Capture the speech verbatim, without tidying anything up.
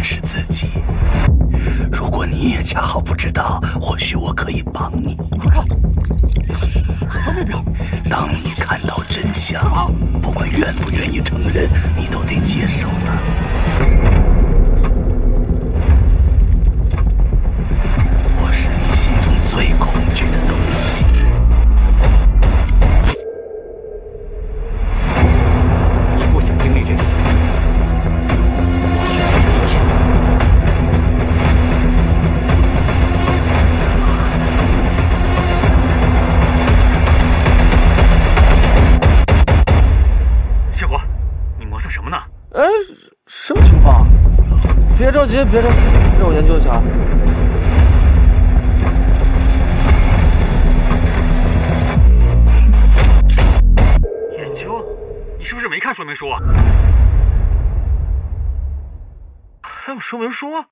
是自己。如果你也恰好不知道，或许我可以帮你。 快看，小目标！ 当你看到真相，不管愿不愿意承认，你都得接受它。我是你心中最恐惧的东西。 你不想经历这些，我去解决一切。 师傅，你磨蹭什么呢？ 哎，什么情况？别着急，别着急，让我研究一下。 研究？你是不是没看说明书啊？ 还有说明书？